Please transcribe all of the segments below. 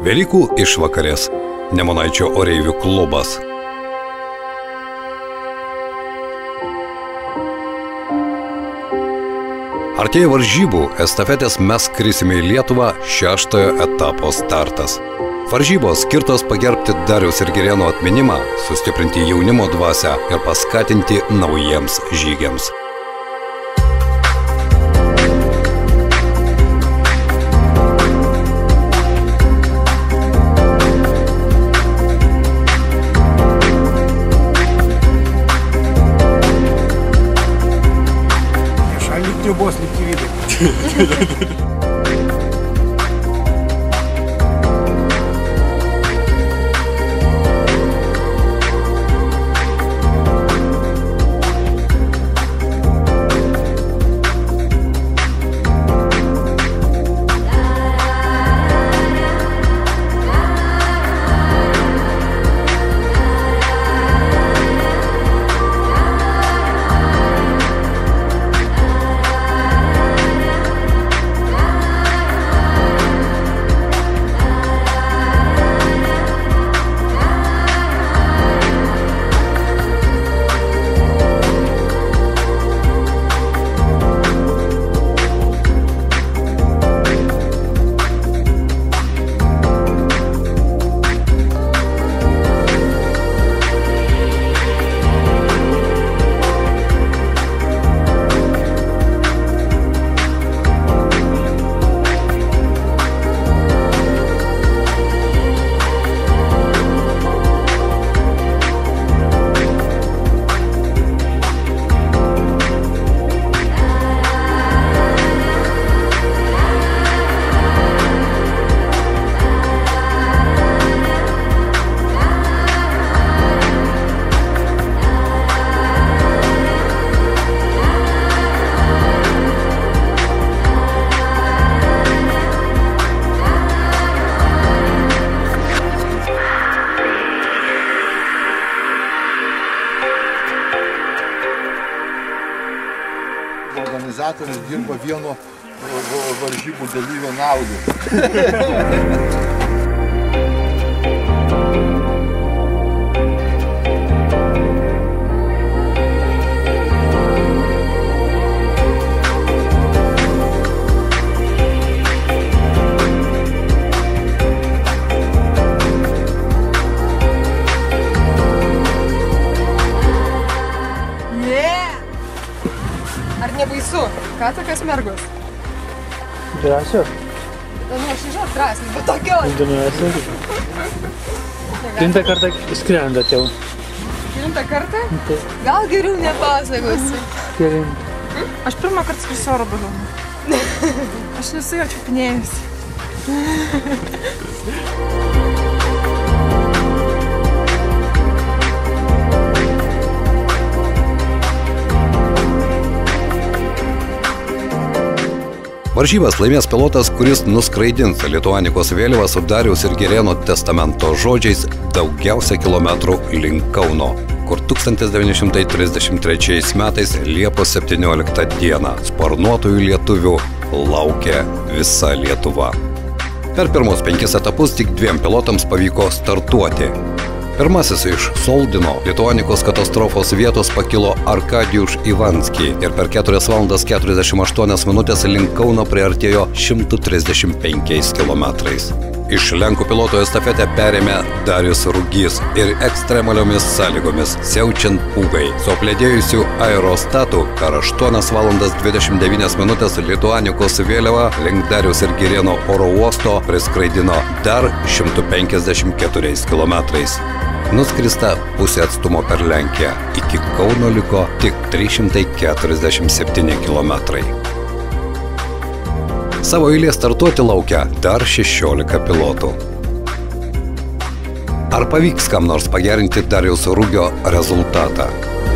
Velykų išvakarės. Nemunaičio oreivių klubas. Artėja varžybų, estafetės Mes skrisime į Lietuvą 6-ojo etapo startas. Varžybos skirtos pagerbti Dariaus ir Girėno atminimą, sustiprinti jaunimo dvasią ir paskatinti naujiems žygiams. Трубос не видно. Organizatorius dirba vieno varžybų dalyvio naudai. Ar nebaisu? Ką tokios mergos? Drąsios. Nu, aš nežinau, drąsios, bet tokios. Drąsios. Kelintą kartą skrendate jau. Kelintą kartą? Gal geriau nepasakosiu. Kelintą. Aš pirmą kartą skrisiu oro balionu. Aš nesu jo čiupinėjusi. Varžybas laimės pilotas, kuris nuskraidins Lituanikos vėliavą su Dariaus ir Girėno testamento žodžiais daugiausia kilometrų link Kauno, kur 1933 metais Liepos 17 dieną sparnuotųjų lietuvių laukė visa Lietuva. Per pirmus 5 etapus tik 2 pilotams pavyko startuoti. Pirmasis iš Soldino Lituanikos katastrofos vietos pakilo Arkadijus Ivanski ir per 4 valandas 48 minutės link Kauno priartėjo 135 kilometrais. Iš Lenkų piloto estafetę perėmė Darius Rugys ir ekstremaliomis sąlygomis, siaučiant pūgai, su apledėjusiu aerostatu per 8 valandas 29 minutės Lituanikos vėliavą link Dariaus ir Girėno oro uosto priskraidino dar 154 kilometrais. Nuskrista pusė atstumo per Lenkiją, iki Kauno liko tik 347 kilometrai. Savo eilės startuoti laukia dar 16 pilotų. Ar pavyks kam nors pagerinti Dariaus Rugio rezultatą?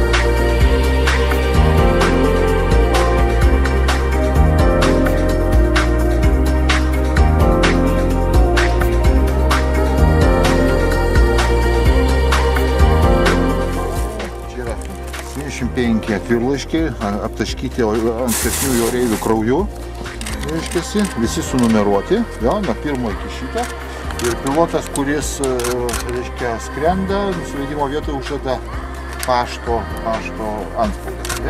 Čia yra 75 atvirlaiškiai, aptaškyti ankstesnių oreivių krauju. Reiškiasi, visi sunumeruoti, jo, nuo pirmo iki šito. Ir pilotas, kuris, reiškia, skrenda, nusileidimo vietoje uždeda pašto antspaudas.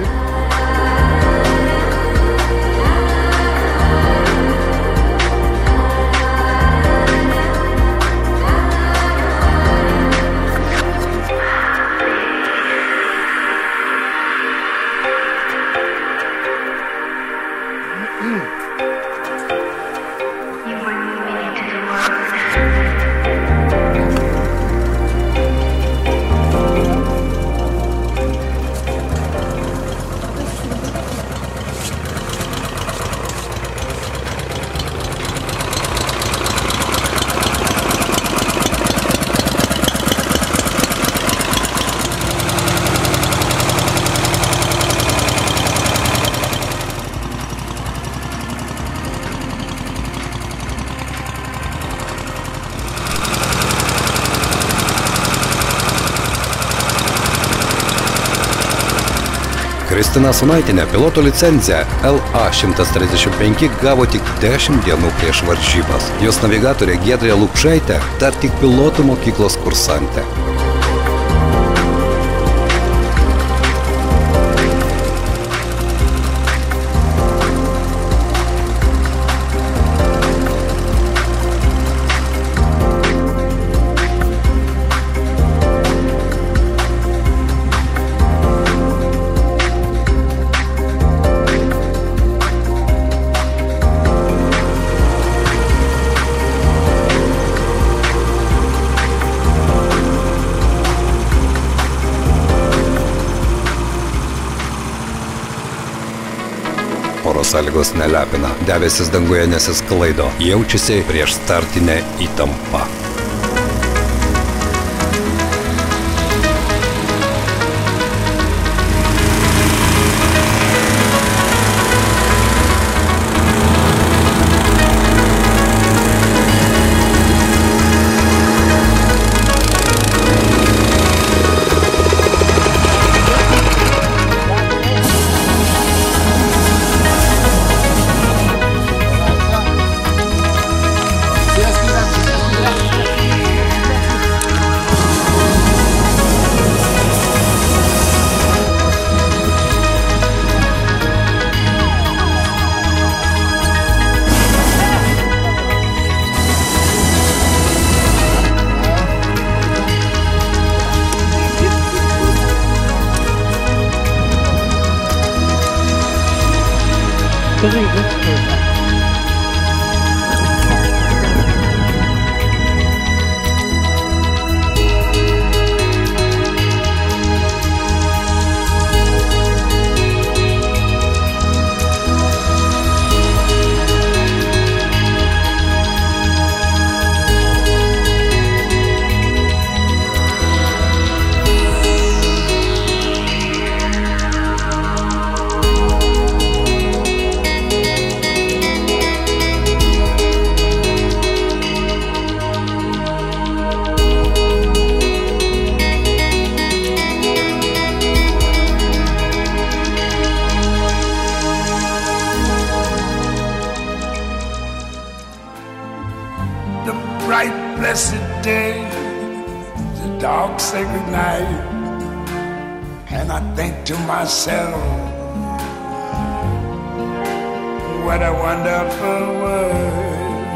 Kristina Sunaitinė piloto licenciją LA-135 gavo tik 10 dienų prieš varžybas. Jos navigatorė Giedrė Lukšaitė dar tik pilotų mokyklos kursantė. Oro sąlygos nelepina, debesis danguje nesisklaido, jaučiasi prieš startinę įtampą. The bright, blessed day, the dark, sacred night, and I think to myself, what a wonderful world.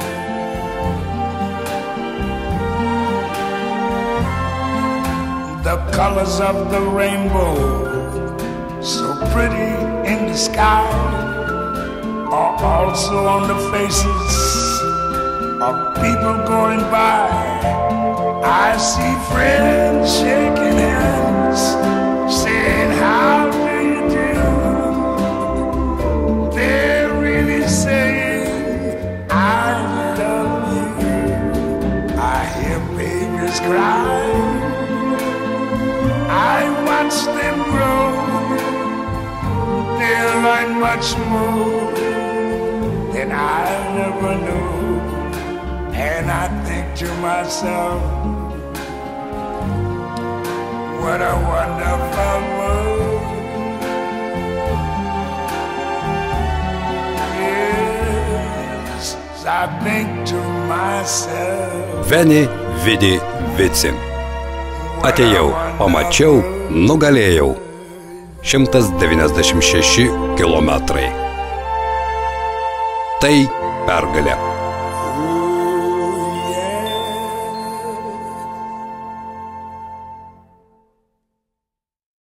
The colors of the rainbow, so pretty in the sky, are also on the faces of people going by. I see friends shaking hands, saying, how do you do? They're really saying, I love you. I hear babies cry, I watch them grow. They'll learn much more than I never knew. And I think to myself, what a wonderful world. Yes, I think to myself, Veni, vidi, vici. Atėjau, pamačiau, nugalėjau. 196 kilometrai. Tai pergalė.